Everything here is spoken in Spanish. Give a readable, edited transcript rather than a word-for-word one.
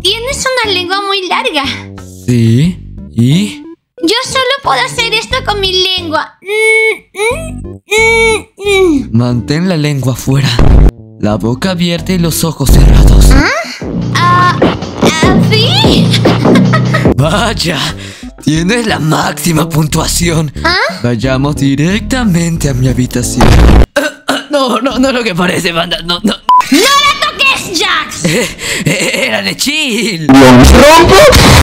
tienes una lengua muy larga. Sí, ¿y? Yo solo puedo hacer esto con mi lengua. Mantén la lengua fuera, la boca abierta y los ojos cerrados. ¿Sí? Vaya, tienes la máxima puntuación. Vayamos directamente a mi habitación. No lo que parece, banda. No. ¡No la toques, Jax! Era de chill.